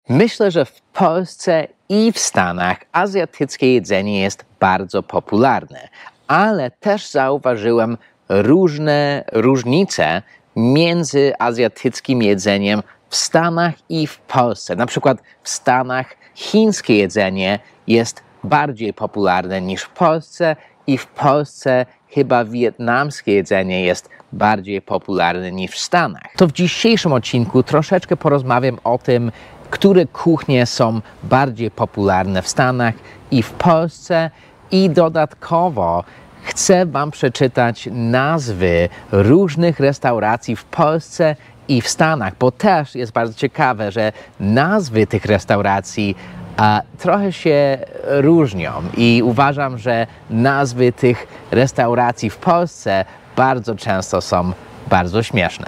Myślę, że w Polsce i w Stanach azjatyckie jedzenie jest bardzo popularne, ale też zauważyłem różne różnice między azjatyckim jedzeniem w Stanach i w Polsce. Na przykład w Stanach chińskie jedzenie jest bardziej popularne niż w Polsce i w Polsce chyba wietnamskie jedzenie jest bardziej popularne niż w Stanach. To w dzisiejszym odcinku troszeczkę porozmawiam o tym, które kuchnie są bardziej popularne w Stanach i w Polsce i dodatkowo chcę Wam przeczytać nazwy różnych restauracji w Polsce i w Stanach, bo też jest bardzo ciekawe, że nazwy tych restauracji trochę się różnią i uważam, że nazwy tych restauracji w Polsce bardzo często są bardzo śmieszne.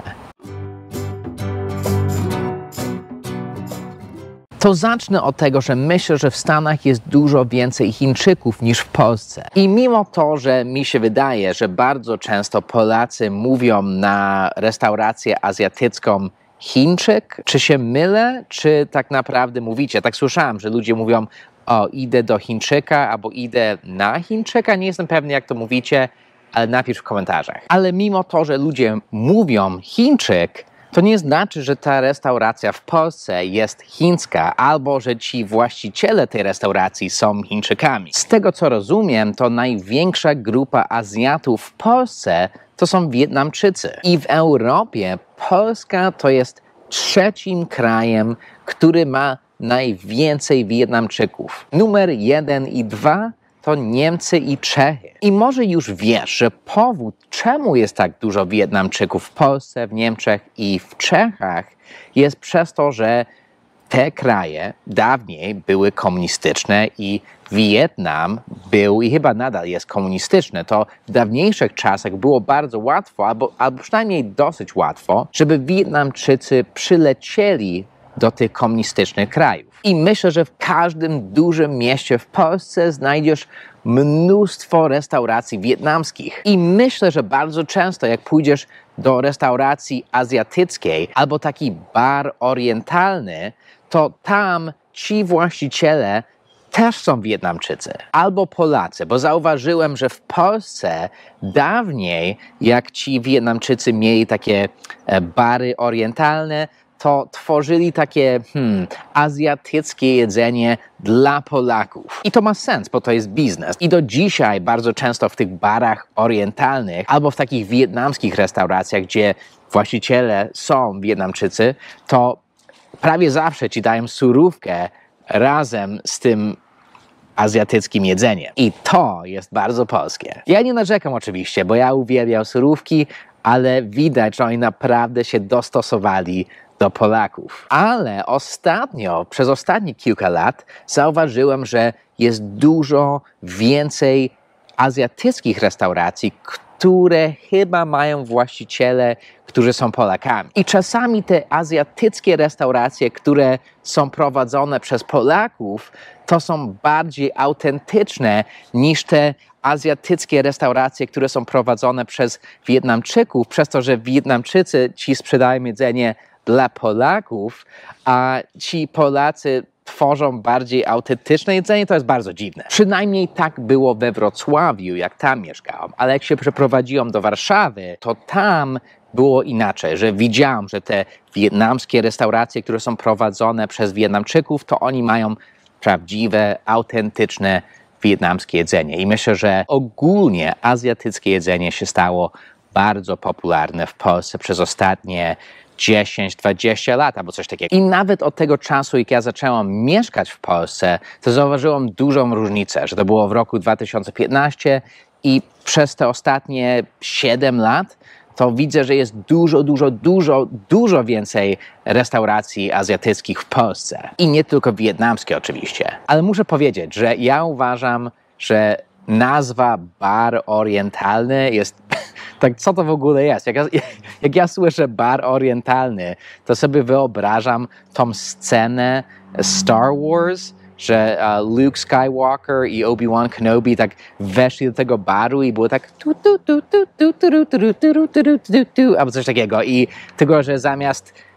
To zacznę od tego, że myślę, że w Stanach jest dużo więcej Chińczyków niż w Polsce. I mimo to, że mi się wydaje, że bardzo często Polacy mówią na restaurację azjatycką Chińczyk, czy się mylę, czy tak naprawdę mówicie? Tak słyszałem, że ludzie mówią, o, idę do Chińczyka, albo idę na Chińczyka. Nie jestem pewny, jak to mówicie, ale napisz w komentarzach. Ale mimo to, że ludzie mówią Chińczyk, to nie znaczy, że ta restauracja w Polsce jest chińska, albo że ci właściciele tej restauracji są Chińczykami. Z tego, co rozumiem, to największa grupa Azjatów w Polsce to są Wietnamczycy. I w Europie Polska to jest trzecim krajem, który ma najwięcej Wietnamczyków. Numer 1 i 2 to Niemcy i Czechy. I może już wiesz, że powód, czemu jest tak dużo Wietnamczyków w Polsce, w Niemczech i w Czechach, jest przez to, że te kraje dawniej były komunistyczne i Wietnam był i chyba nadal jest komunistyczny. To w dawniejszych czasach było bardzo łatwo, albo przynajmniej dosyć łatwo, żeby Wietnamczycy przylecieli do tych komunistycznych krajów. I myślę, że w każdym dużym mieście w Polsce znajdziesz mnóstwo restauracji wietnamskich. I myślę, że bardzo często jak pójdziesz do restauracji azjatyckiej albo taki bar orientalny, to tam ci właściciele też są Wietnamczycy albo Polacy, bo zauważyłem, że w Polsce dawniej, jak ci Wietnamczycy mieli takie bary orientalne, to tworzyli takie azjatyckie jedzenie dla Polaków. I to ma sens, bo to jest biznes. I do dzisiaj bardzo często w tych barach orientalnych albo w takich wietnamskich restauracjach, gdzie właściciele są Wietnamczycy, to prawie zawsze ci dają surówkę razem z tym azjatyckim jedzeniem. I to jest bardzo polskie. Ja nie narzekam oczywiście, bo ja uwielbiam surówki, ale widać, że oni naprawdę się dostosowali do Polaków. Ale przez ostatnie kilka lat zauważyłem, że jest dużo więcej azjatyckich restauracji, które chyba mają właściciele, którzy są Polakami. I czasami te azjatyckie restauracje, które są prowadzone przez Polaków, to są bardziej autentyczne niż te azjatyckie restauracje, które są prowadzone przez Wietnamczyków, przez to, że Wietnamczycy ci sprzedają jedzenie dla Polaków, a ci Polacy tworzą bardziej autentyczne jedzenie, to jest bardzo dziwne. Przynajmniej tak było we Wrocławiu, jak tam mieszkałem. Ale jak się przeprowadziłem do Warszawy, to tam było inaczej, że widziałem, że te wietnamskie restauracje, które są prowadzone przez Wietnamczyków, to oni mają prawdziwe, autentyczne wietnamskie jedzenie. I myślę, że ogólnie azjatyckie jedzenie się stało bardzo popularne w Polsce przez ostatnie 10-20 lat albo coś takiego. I nawet od tego czasu, jak ja zaczęłam mieszkać w Polsce, to zauważyłam dużą różnicę, że to było w roku 2015 i przez te ostatnie 7 lat to widzę, że jest dużo więcej restauracji azjatyckich w Polsce. I nie tylko wietnamskie oczywiście. Ale muszę powiedzieć, że ja uważam, że nazwa bar orientalny jest... Tak, co to w ogóle jest? Jak ja słyszę bar orientalny, to sobie wyobrażam tą scenę Star Wars, że Luke Skywalker i Obi-Wan Kenobi tak weszli do tego baru i było tak albo coś takiego. I tylko, że zamiast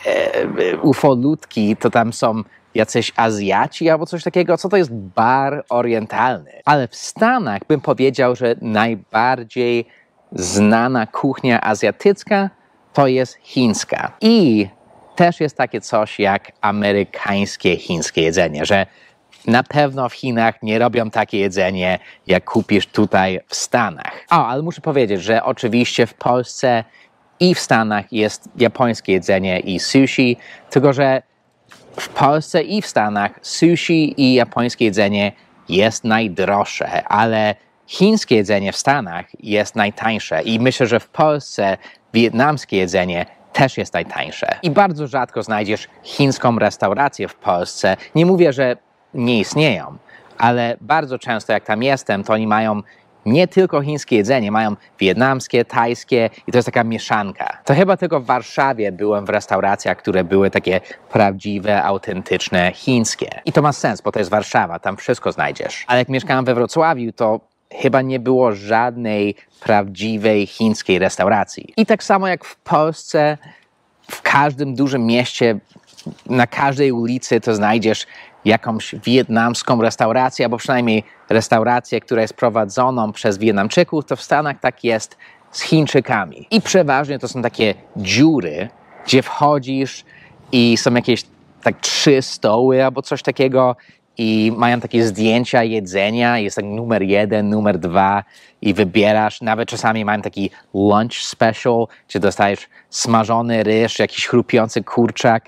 ufolutki, to tam są jacyś Azjaci albo coś takiego. Co to jest bar orientalny? Ale w Stanach bym powiedział, że najbardziej znana kuchnia azjatycka to jest chińska. I też jest takie coś jak amerykańskie chińskie jedzenie, że na pewno w Chinach nie robią takie jedzenie, jak kupisz tutaj w Stanach. Ale muszę powiedzieć, że oczywiście w Polsce i w Stanach jest japońskie jedzenie i sushi, tylko że w Polsce i w Stanach sushi i japońskie jedzenie jest najdroższe, ale chińskie jedzenie w Stanach jest najtańsze i myślę, że w Polsce wietnamskie jedzenie też jest najtańsze. I bardzo rzadko znajdziesz chińską restaurację w Polsce. Nie mówię, że nie istnieją, ale bardzo często jak tam jestem, to oni mają nie tylko chińskie jedzenie, mają wietnamskie, tajskie i to jest taka mieszanka. To chyba tylko w Warszawie byłem w restauracjach, które były takie prawdziwe, autentyczne chińskie. I to ma sens, bo to jest Warszawa, tam wszystko znajdziesz. Ale jak mieszkałem we Wrocławiu, to chyba nie było żadnej prawdziwej chińskiej restauracji. I tak samo jak w Polsce, w każdym dużym mieście, na każdej ulicy to znajdziesz jakąś wietnamską restaurację, albo przynajmniej restaurację, która jest prowadzoną przez Wietnamczyków, to w Stanach tak jest z Chińczykami. I przeważnie to są takie dziury, gdzie wchodzisz i są jakieś tak 3 stoły albo coś takiego i mają takie zdjęcia jedzenia, jest tak numer 1, numer 2 i wybierasz, nawet czasami mają taki lunch special, gdzie dostajesz smażony ryż, jakiś chrupiący kurczak,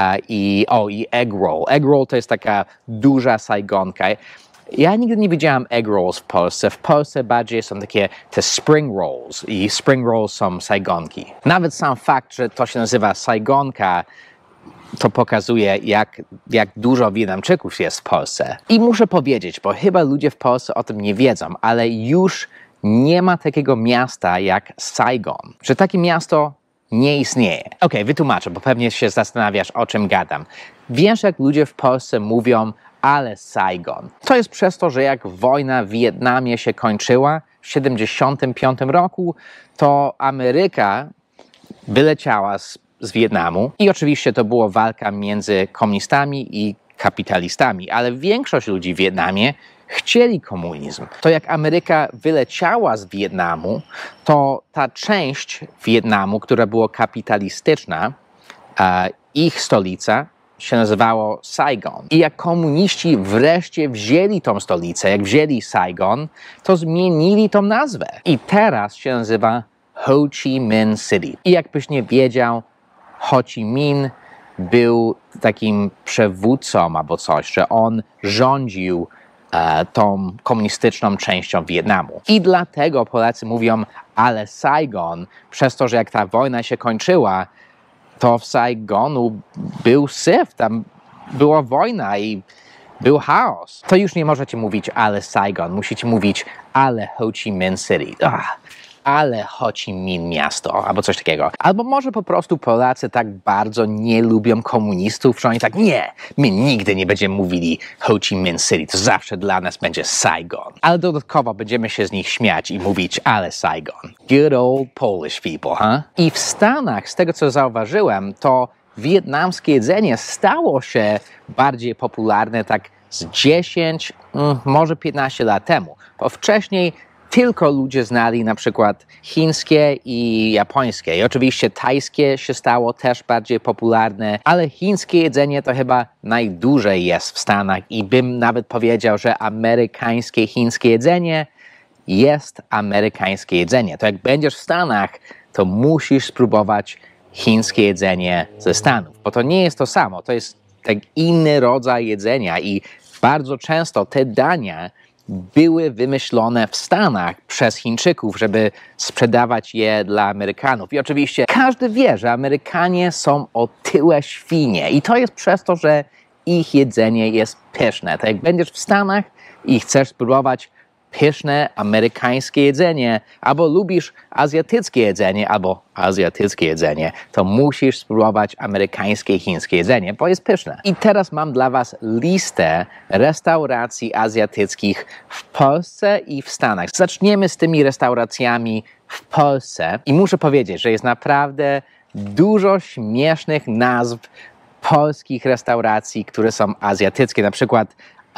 i egg roll. Egg roll to jest taka duża sajgonka. Ja nigdy nie widziałem egg rolls w Polsce. W Polsce bardziej są takie te spring rolls i spring rolls są sajgonki. Nawet sam fakt, że to się nazywa sajgonka, to pokazuje, jak dużo Wietnamczyków jest w Polsce. I muszę powiedzieć, bo chyba ludzie w Polsce o tym nie wiedzą, ale już nie ma takiego miasta jak Saigon. Że takie miasto nie istnieje. Okej, wytłumaczę, bo pewnie się zastanawiasz, o czym gadam. Wiesz, jak ludzie w Polsce mówią, ale Saigon. To jest przez to, że jak wojna w Wietnamie się kończyła w 1975 roku, to Ameryka wyleciała z Wietnamu i oczywiście to była walka między komunistami i kapitalistami, ale większość ludzi w Wietnamie chcieli komunizm. To jak Ameryka wyleciała z Wietnamu, to ta część Wietnamu, która była kapitalistyczna, ich stolica się nazywało Saigon. I jak komuniści wreszcie wzięli tą stolicę, jak wzięli Saigon, to zmienili tą nazwę. I teraz się nazywa Ho Chi Minh City. I jakbyś nie wiedział, Ho Chi Minh był takim przywódcą albo coś, że on rządził tą komunistyczną częścią Wietnamu. I dlatego Polacy mówią, ale Saigon, przez to, że jak ta wojna się kończyła, to w Saigonu był syf, tam była wojna i był chaos. To już nie możecie mówić, ale Saigon, musicie mówić, ale Ho Chi Minh City. Ale Ho Chi Minh miasto, albo coś takiego. Albo może po prostu Polacy tak bardzo nie lubią komunistów, że oni tak, nie, my nigdy nie będziemy mówili Ho Chi Minh City, to zawsze dla nas będzie Saigon. Ale dodatkowo będziemy się z nich śmiać i mówić, ale Saigon. Good old Polish people, huh? I w Stanach, z tego co zauważyłem, to wietnamskie jedzenie stało się bardziej popularne tak z 10, może 15 lat temu. Bo wcześniej tylko ludzie znali na przykład chińskie i japońskie. I oczywiście tajskie się stało też bardziej popularne, ale chińskie jedzenie to chyba najdłużej jest w Stanach i bym nawet powiedział, że amerykańskie chińskie jedzenie jest amerykańskie jedzenie. To jak będziesz w Stanach, to musisz spróbować chińskie jedzenie ze Stanów, bo to nie jest to samo, to jest tak inny rodzaj jedzenia i bardzo często te dania były wymyślone w Stanach przez Chińczyków, żeby sprzedawać je dla Amerykanów. I oczywiście każdy wie, że Amerykanie są otyłe świnie i to jest przez to, że ich jedzenie jest pyszne. To jak będziesz w Stanach i chcesz spróbować pyszne amerykańskie jedzenie, albo lubisz azjatyckie jedzenie, to musisz spróbować amerykańskie i chińskie jedzenie, bo jest pyszne. I teraz mam dla was listę restauracji azjatyckich w Polsce i w Stanach. Zaczniemy z tymi restauracjami w Polsce i muszę powiedzieć, że jest naprawdę dużo śmiesznych nazw polskich restauracji, które są azjatyckie. Na przykład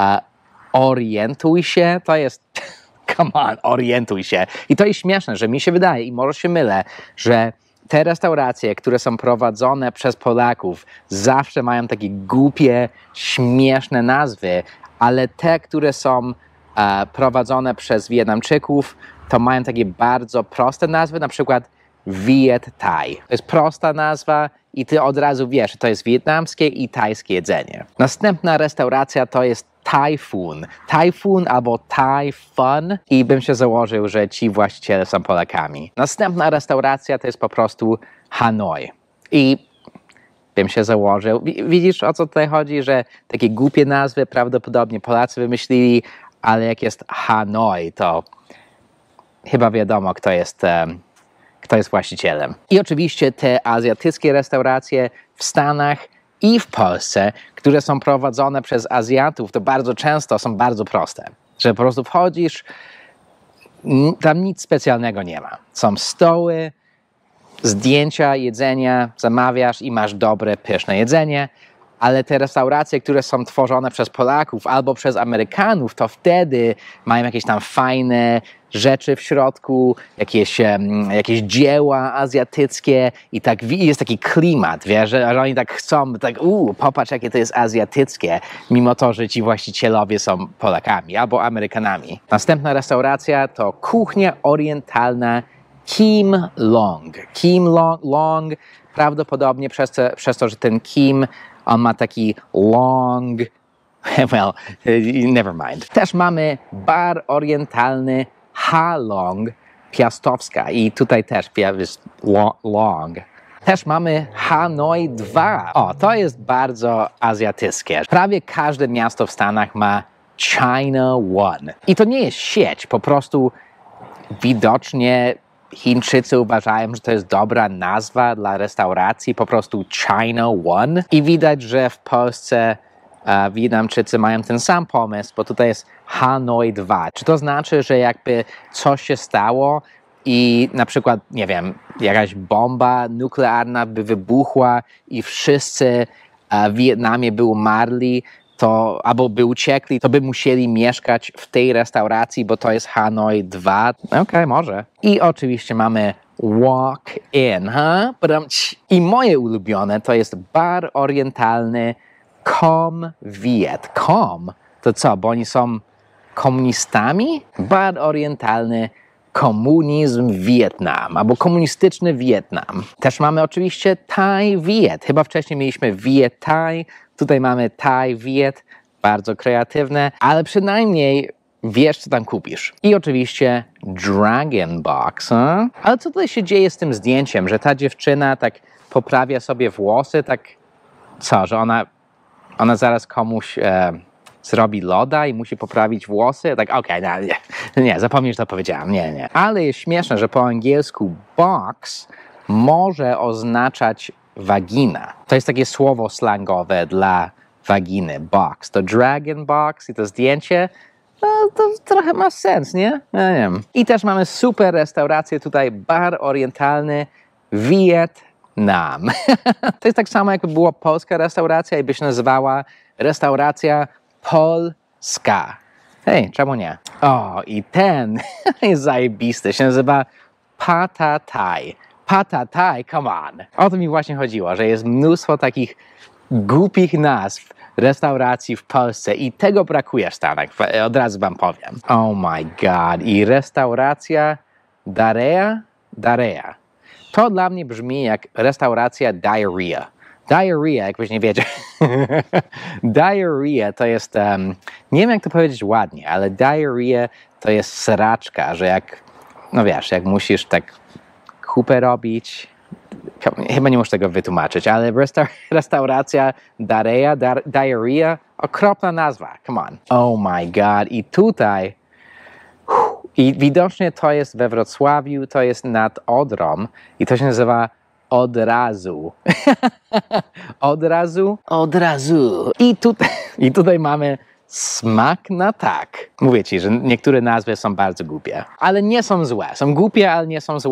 Orientuj się, to jest... Come on, orientuj się. I to jest śmieszne, że mi się wydaje, i może się mylę, że te restauracje, które są prowadzone przez Polaków, zawsze mają takie głupie, śmieszne nazwy, ale te, które są prowadzone przez Wietnamczyków, to mają takie bardzo proste nazwy, na przykład Viet Thai. To jest prosta nazwa i ty od razu wiesz, że to jest wietnamskie i tajskie jedzenie. Następna restauracja to jest Typhoon. Typhoon albo Thai Fun i bym się założył, że ci właściciele są Polakami. Następna restauracja to jest po prostu Hanoi. I bym się założył. Widzisz, o co tutaj chodzi? Że takie głupie nazwy prawdopodobnie Polacy wymyślili, ale jak jest Hanoi, to chyba wiadomo, kto jest właścicielem. I oczywiście te azjatyckie restauracje w Stanach i w Polsce, które są prowadzone przez Azjatów, to bardzo często są bardzo proste. Że po prostu wchodzisz, tam nic specjalnego nie ma. Są stoły, zdjęcia, jedzenia, zamawiasz i masz dobre, pyszne jedzenie, ale te restauracje, które są tworzone przez Polaków albo przez Amerykanów, to wtedy mają jakieś tam fajne rzeczy w środku, jakieś dzieła azjatyckie i tak jest taki klimat, wiesz, że oni tak chcą, tak popatrz jakie to jest azjatyckie, mimo to, że ci właścicielowie są Polakami albo Amerykanami. Następna restauracja to kuchnia orientalna Kim Long. Kim Long prawdopodobnie przez to, że ten Kim, on ma taki long, well, never mind. Też mamy bar orientalny Ha Long Piastowska i tutaj też jest long. Też mamy Hanoi 2. O, to jest bardzo azjatyckie. Prawie każde miasto w Stanach ma China One. I to nie jest sieć, po prostu widocznie Chińczycy uważają, że to jest dobra nazwa dla restauracji, po prostu China One. I widać, że w Polsce Wietnamczycy mają ten sam pomysł, bo tutaj jest Hanoi 2. Czy to znaczy, że jakby coś się stało i na przykład, nie wiem, jakaś bomba nuklearna by wybuchła i wszyscy w Wietnamie by umarli, albo by uciekli, to by musieli mieszkać w tej restauracji, bo to jest Hanoi 2. Okej, może. I oczywiście mamy Walk In, I moje ulubione to jest bar orientalny Com Viet. Com? To co, bo oni są komunistami? Bar orientalny Komunizm Wietnam, albo komunistyczny Wietnam. Też mamy oczywiście Thai Viet. Chyba wcześniej mieliśmy Viet Thai, tutaj mamy Thai Viet, bardzo kreatywne, ale przynajmniej wiesz, co tam kupisz. I oczywiście Dragon Box. Ale co tutaj się dzieje z tym zdjęciem, że ta dziewczyna tak poprawia sobie włosy, tak co, że ona zaraz komuś zrobi loda i musi poprawić włosy? Tak, okej, nie, zapomnij, że to powiedziałam, nie. Ale jest śmieszne, że po angielsku box może oznaczać wagina. To jest takie słowo slangowe dla waginy, box. To Dragon Box i to zdjęcie, to trochę ma sens, nie? Ja nie wiem. I też mamy super restaurację tutaj, bar orientalny Vietnam. To jest tak samo, jakby była polska restauracja i by się nazywała restauracja Polska. Hej, czemu nie? O, i ten jest zajebisty. Się nazywa Pata Thai. Pata Thai, come on. O to mi właśnie chodziło, że jest mnóstwo takich głupich nazw restauracji w Polsce i tego brakuje w Stanach. Od razu wam powiem. Oh my god. I restauracja Darea. To dla mnie brzmi jak restauracja Diarrhea. Diarrhea, jakbyś nie wiedział. Diarrhea to jest, nie wiem jak to powiedzieć ładnie, ale diarrhea to jest sraczka, że jak, no wiesz, jak musisz tak kupę robić, chyba nie muszę tego wytłumaczyć, ale restauracja Diarrhea, okropna nazwa, come on. Oh my god, i tutaj, i widocznie to jest we Wrocławiu, to jest nad Odrą i to się nazywa Od razu. Od razu? Od razu. I tutaj mamy smak na tak. Mówię ci, że niektóre nazwy są bardzo głupie, ale nie są złe. Są głupie, ale nie są złe.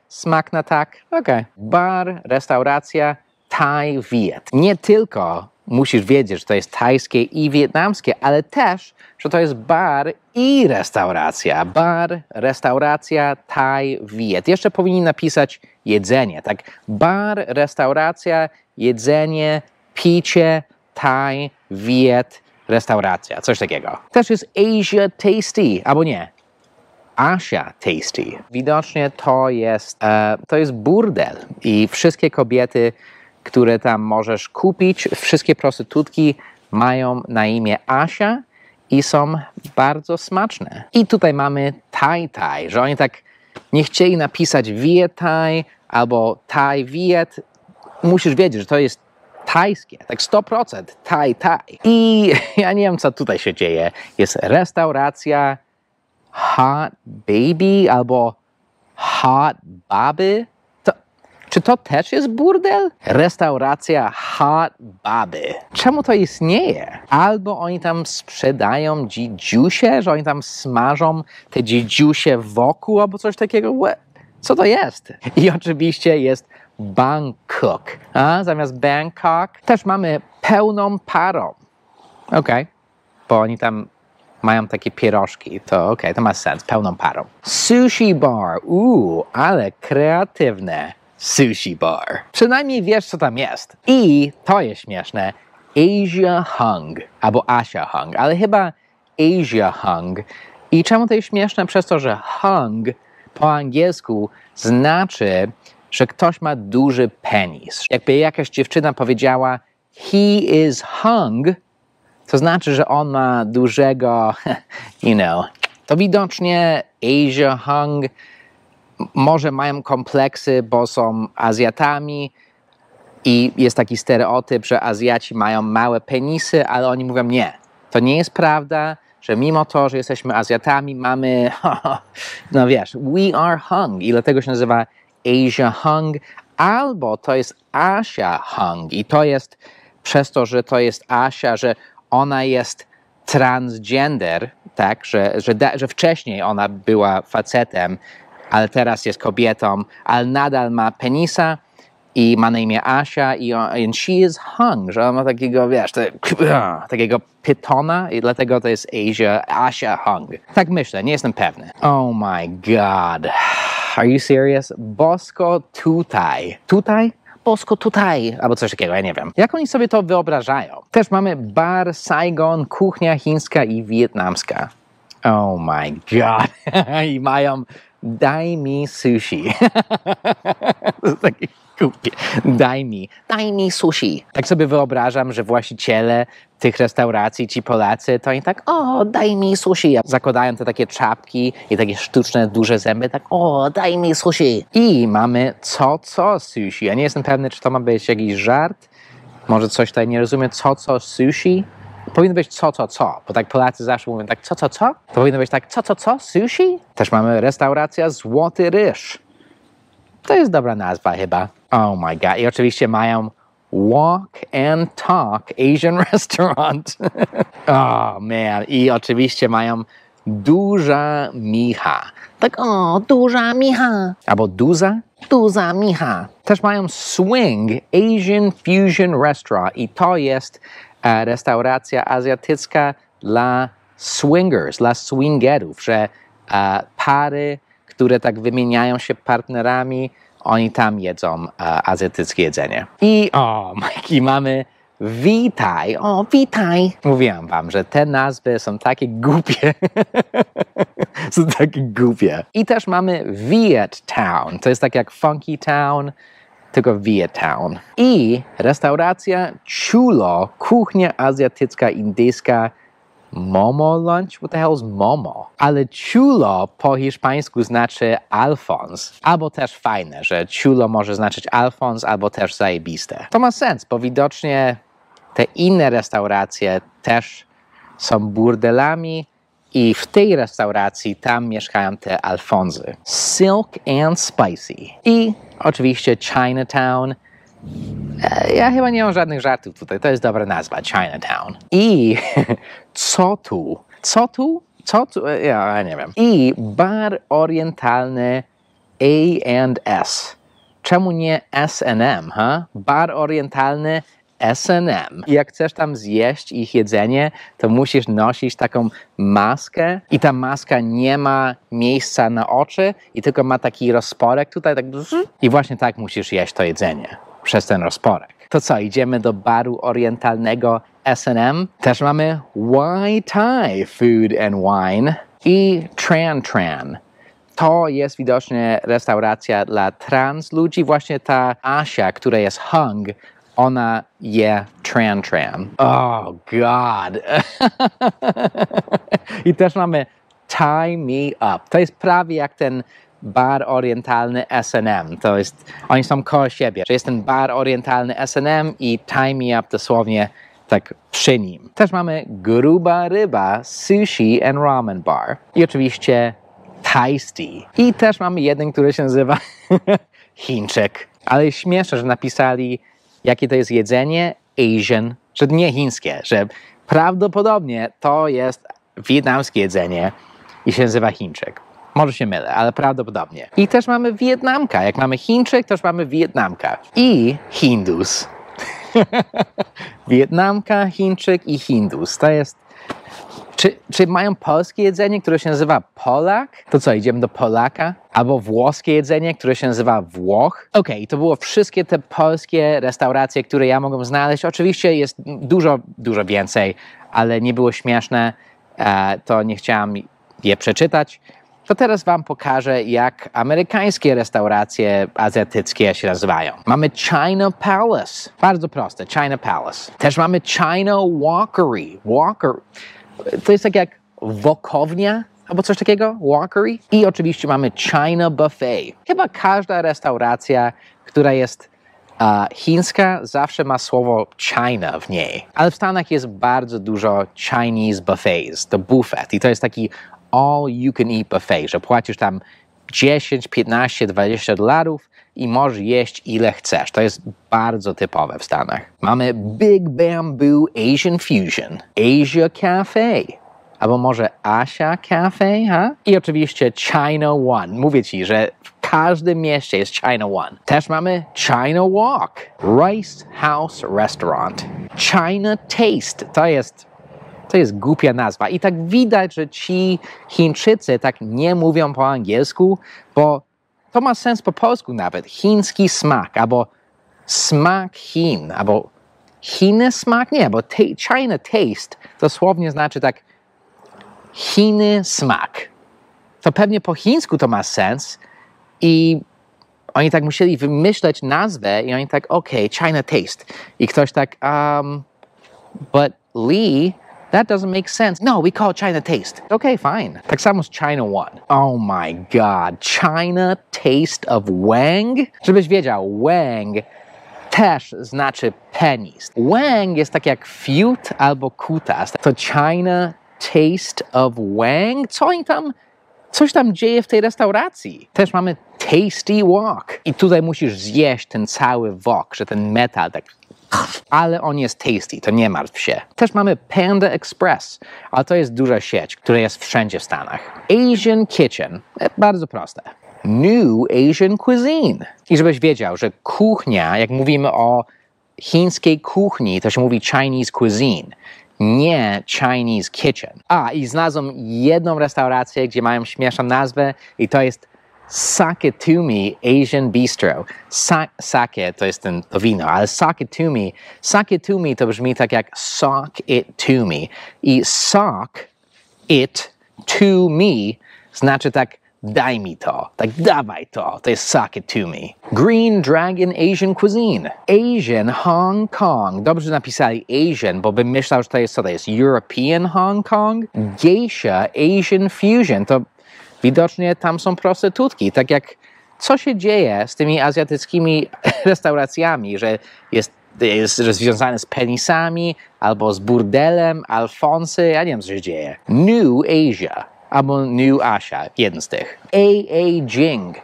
Smak na tak? Okej. Bar, restauracja, Thai Viet. Nie tylko musisz wiedzieć, że to jest tajskie i wietnamskie, ale też, że to jest bar i restauracja. Bar, restauracja, Thai Viet. Jeszcze powinni napisać jedzenie, tak? Bar, restauracja, jedzenie, picie, Thai Viet, restauracja. Coś takiego. Też jest Asia Tasty, albo nie. Asia Tasty. Widocznie to jest burdel i wszystkie kobiety, które tam możesz kupić, wszystkie prostytutki mają na imię Asia i są bardzo smaczne. I tutaj mamy Thai Thai, że oni tak nie chcieli napisać Viet Thai albo Thai Viet. Musisz wiedzieć, że to jest tajskie, tak 100% Thai Thai. I ja nie wiem, co tutaj się dzieje. Jest restauracja Hot Baby albo Hot Baby. Czy to też jest burdel? Restauracja Hot Baby. Czemu to istnieje? Albo oni tam sprzedają dzidziusie, że oni tam smażą te dzidziusie wokół albo coś takiego. Co to jest? I oczywiście jest Bangkok. A zamiast Bangkok też mamy pełną parą. Okej. Bo oni tam mają takie pierożki, to okej, to ma sens, pełną parą. Sushi bar, ale kreatywne. Sushi bar. Przynajmniej wiesz, co tam jest. I to jest śmieszne. Asia Hung, albo Asia Hung, ale chyba Asia Hung. I czemu to jest śmieszne? Przez to, że hung po angielsku znaczy, że ktoś ma duży penis. Jakby jakaś dziewczyna powiedziała he is hung, to znaczy, że on ma dużego, to widocznie Asia Hung może mają kompleksy, bo są Azjatami i jest taki stereotyp, że Azjaci mają małe penisy, ale oni mówią nie. To nie jest prawda, że mimo to, że jesteśmy Azjatami, mamy, no wiesz, we are hung i dlatego się nazywa Asia Hung, albo to jest Asia Hung i to jest przez to, że to jest Asia, że ona jest transgender, tak, że wcześniej ona była facetem, ale teraz jest kobietą, ale nadal ma penisa i ma na imię Asia and she is hung, że ona ma takiego, wiesz, takiego pytona i dlatego to jest Asia Hung. Tak myślę, nie jestem pewny. Oh my god. Are you serious? Bosko tutaj. Tutaj? Bosko tutaj, albo coś takiego, ja nie wiem. Jak oni sobie to wyobrażają? Też mamy bar Saigon, kuchnia chińska i wietnamska. Oh my god. I mają daj mi sushi. To jest takie głupie. Daj mi sushi. Tak sobie wyobrażam, że właściciele tych restauracji, ci Polacy, to oni tak, daj mi sushi. Zakładają te takie czapki i takie sztuczne, duże zęby, tak, daj mi sushi. I mamy co sushi. Ja nie jestem pewny, czy to ma być jakiś żart. Może coś tutaj nie rozumiem. Co sushi? Powinno być co, bo tak Polacy zawsze mówią tak co? To powinno być tak co, sushi? Też mamy restauracja Złoty Ryż. To jest dobra nazwa chyba. Oh my god. I oczywiście mają Walk and Talk Asian Restaurant. Oh man. I oczywiście mają Duża Micha. Tak, Duża Micha. Albo Duża Micha. Też mają Swing Asian Fusion Restaurant. I to jest restauracja azjatycka dla swingers, dla swingerów, że pary, które tak wymieniają się partnerami, oni tam jedzą azjatyckie jedzenie. I mamy Witaj. Witaj. Mówiłam wam, że te nazwy są takie głupie. Są takie głupie. I też mamy Viet Town. To jest tak jak Funky Town, tylko Viet Town. I restauracja Chulo, kuchnia azjatycka, indyjska, Momo lunch? What the hell is Momo? Ale Chulo po hiszpańsku znaczy Alfons. Albo też fajne, że Chulo może znaczyć Alfons, albo też zajebiste. To ma sens, bo widocznie te inne restauracje też są burdelami i w tej restauracji tam mieszkają te Alfonzy. Silk and Spicy. I oczywiście Chinatown. Ja chyba nie mam żadnych żartów tutaj. To jest dobra nazwa, Chinatown. I co tu? Ja nie wiem. I bar orientalny A&S. Czemu nie S&M, ha? Bar orientalny S&M. I jak chcesz tam zjeść ich jedzenie, to musisz nosić taką maskę i ta maska nie ma miejsca na oczy i tylko ma taki rozporek tutaj, tak i właśnie tak musisz jeść to jedzenie przez ten rozporek. To co, idziemy do baru orientalnego S&M? Też mamy Wai Thai Food and Wine i Tran Tran. To jest widocznie restauracja dla trans ludzi. Właśnie ta Asia, która jest hung, ona je Tran Tran. Oh God. I też mamy Tie Me Up. To jest prawie jak ten bar orientalny S&M. To jest, oni są koło siebie. Że jest ten bar orientalny S&M i Tie Me Up dosłownie tak przy nim. Też mamy Gruba Ryba Sushi and Ramen Bar. I oczywiście Tasty. I też mamy jeden, który się nazywa Chińczyk. Ale śmieszne, że napisali, jakie to jest jedzenie Asian, że nie chińskie, że prawdopodobnie to jest wietnamskie jedzenie i się nazywa Chińczyk. Może się mylę, ale prawdopodobnie. I też mamy Wietnamka. Jak mamy Chińczyk, też mamy Wietnamka. I Hindus. Wietnamka, Chińczyk i Hindus. To jest... Czy mają polskie jedzenie, które się nazywa Polak? To co, idziemy do Polaka? Albo włoskie jedzenie, które się nazywa Włoch? Okej, to było wszystkie te polskie restauracje, które ja mogłem znaleźć. Oczywiście jest dużo więcej, ale nie było śmieszne, to nie chciałam je przeczytać. To teraz wam pokażę, jak amerykańskie restauracje azjatyckie się nazywają. Mamy China Palace. Bardzo proste, China Palace. Też mamy China Walkery. To jest tak jak wokownia albo coś takiego, walkery. I oczywiście mamy China Buffet. Chyba każda restauracja, która jest chińska, zawsze ma słowo China w niej. Ale w Stanach jest bardzo dużo Chinese buffets, to buffet. I to jest taki all you can eat buffet, że płacisz tam 10, 15, 20 dolarów i możesz jeść ile chcesz. To jest bardzo typowe w Stanach. Mamy Big Bamboo Asian Fusion, Asia Cafe, albo może Asia Cafe, ha? I oczywiście China One. Mówię ci, że w każdym mieście jest China One. Też mamy China Walk, Rice House Restaurant, China Taste. To jest głupia nazwa. I tak widać, że ci Chińczycy tak nie mówią po angielsku, bo to ma sens po polsku nawet. Chiński smak, albo smak Chin, albo Chiny smak? Nie, bo China Taste dosłownie znaczy tak Chiny smak. To pewnie po chińsku to ma sens i oni tak musieli wymyśleć nazwę i oni tak, okay, China Taste. I ktoś tak, but Lee, that doesn't make sense. No, we call it China Taste. Okay, fine. Tak samo z China One. Oh my God. China Taste of Wang? Żebyś wiedział, Wang też znaczy penis. Wang jest tak jak fiut albo kutas. To China Taste of Wang? Coś tam dzieje w tej restauracji. Też mamy Tasty Wok. I tutaj musisz zjeść ten cały wok, że ten metal tak... Ale on jest tasty, to nie martw się. Też mamy Panda Express, ale to jest duża sieć, która jest wszędzie w Stanach. Asian Kitchen, bardzo proste. New Asian Cuisine. I żebyś wiedział, że kuchnia, jak mówimy o chińskiej kuchni, to się mówi Chinese Cuisine, nie Chinese Kitchen. I znalazłem jedną restaurację, gdzie mają śmieszną nazwę i to jest Sake to Me Asian Bistro. Sake to jest to wino, ale Sake to me to brzmi tak jak Sock it to me. I sock it to me znaczy tak daj mi to, tak dawaj to. To jest Sock it to me. Green Dragon Asian Cuisine. Asian Hong Kong. Dobrze napisali Asian, bo bym myślał, że to jest co to jest? European Hong Kong? Geisha Asian Fusion. To widocznie tam są prostytutki, tak jak co się dzieje z tymi azjatyckimi restauracjami, że jest związane z penisami, albo z burdelem, Alfonsy, ja nie wiem co się dzieje. New Asia, albo New Asia, jeden z tych. AA Jing,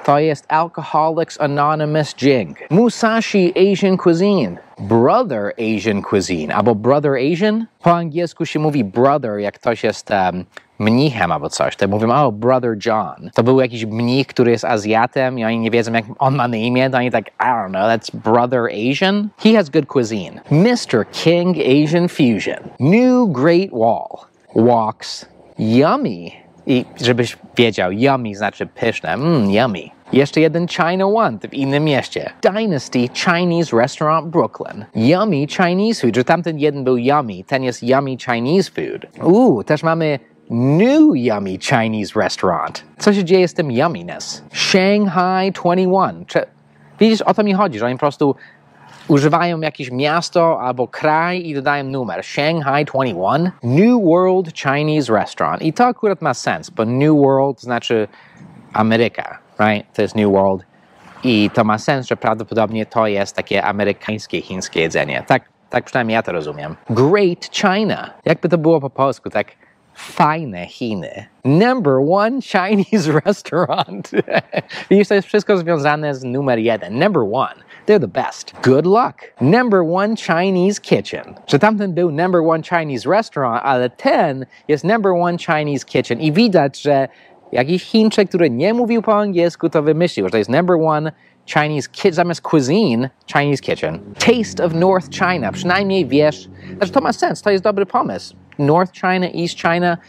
To jest Alcoholics Anonymous drink. Musashi Asian Cuisine. Brother Asian Cuisine. Albo Brother Asian. Po angielsku się mówi brother, jak ktoś jest mnichem albo coś. To mówią, oh, Brother John. To był jakiś mnich, który jest Azjatem i oni nie wiedzą, jak on ma na imię. To oni tak, I don't know, that's Brother Asian? He has good cuisine. Mr. King Asian Fusion. New Great Wall. Walks. Yummy. I żebyś wiedział, yummy znaczy pyszne. Yummy. Jeszcze jeden China One w innym mieście. Dynasty Chinese Restaurant Brooklyn. Yummy Chinese food. Że tamten jeden był yummy, ten jest yummy Chinese food. Też mamy New Yummy Chinese Restaurant. Co się dzieje z tym yumminess? Shanghai 21. Widzisz, o to mi chodzi, że oni po prostu używają jakieś miasto albo kraj i dodają numer. Shanghai 21. New World Chinese Restaurant. I to akurat ma sens, bo New World znaczy Ameryka, right? To jest New World. I to ma sens, że prawdopodobnie to jest takie amerykańskie, chińskie jedzenie. Tak przynajmniej ja to rozumiem. Great China. Jakby to było po polsku, tak fajne Chiny. Number one Chinese restaurant. Widzisz, to jest wszystko związane z numer 1. Number one. They're the best. Good luck. Number one Chinese kitchen. Że tamten był number one Chinese restaurant, ale ten jest number one Chinese kitchen. I widać, że jakiś Chińczyk, który nie mówił po angielsku, to wymyślił, że to jest number one Chinese kitchen, zamiast cuisine, Chinese kitchen. Taste of North China. Przynajmniej wiesz, znaczy to ma sens, to jest dobry pomysł. North China, East China,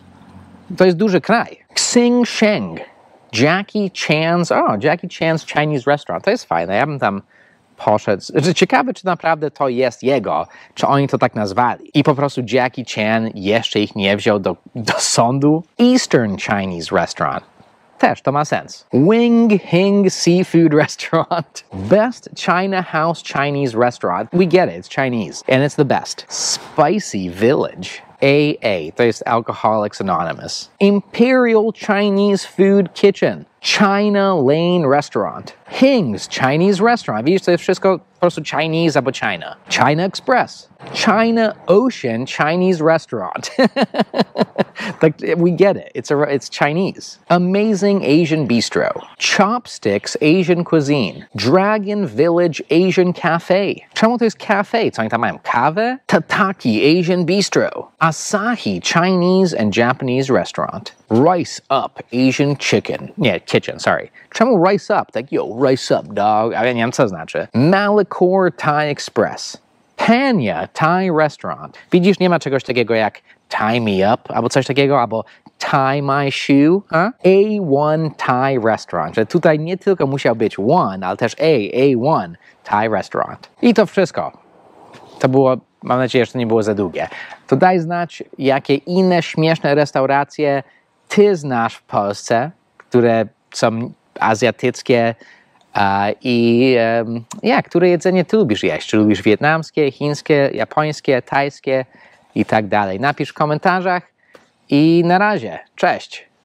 to jest duży kraj. Xing Sheng. Jackie Chan's Chinese Restaurant. To jest fajne, ja bym tam poszedł. Ciekawe, czy naprawdę to jest jego, czy oni to tak nazwali. I po prostu Jackie Chan jeszcze ich nie wziął do sądu. Eastern Chinese Restaurant. Też to ma sens. Wing Hing Seafood Restaurant. Best China House Chinese Restaurant. We get it, it's Chinese. And it's the best. Spicy Village. AA, to jest Alcoholics Anonymous. Imperial Chinese Food Kitchen. China Lane Restaurant. Hing's Chinese Restaurant. Widzisz, to jest wszystko po prostu Chinese albo China. China Express. China Ocean Chinese Restaurant. We get it. It's Chinese. Amazing Asian Bistro. Chopsticks Asian Cuisine. Dragon Village Asian Cafe. Czemu to jest cafe? Co oni tam mają? Kawę? Tataki Asian Bistro. Asahi Chinese and Japanese Restaurant. Rice Up Asian Chicken. Nie, Kitchen, sorry. Czemu Rice Up? Tak, yo, Rice Up, dog. A ja nie wiem, co znaczy. Malachor Thai Express. Panya Thai Restaurant. Widzisz, nie ma czegoś takiego jak Tie Me Up, albo coś takiego, albo Tie My Shoe. A1 Thai Restaurant. Że tutaj nie tylko musiał być one, ale też A1 Thai Restaurant. I to wszystko. To było, mam nadzieję, że to nie było za długie. To daj znać, jakie inne śmieszne restauracje ty znasz w Polsce, które są azjatyckie które jedzenie ty lubisz jeść? Czy lubisz wietnamskie, chińskie, japońskie, tajskie i tak dalej? Napisz w komentarzach i na razie. Cześć!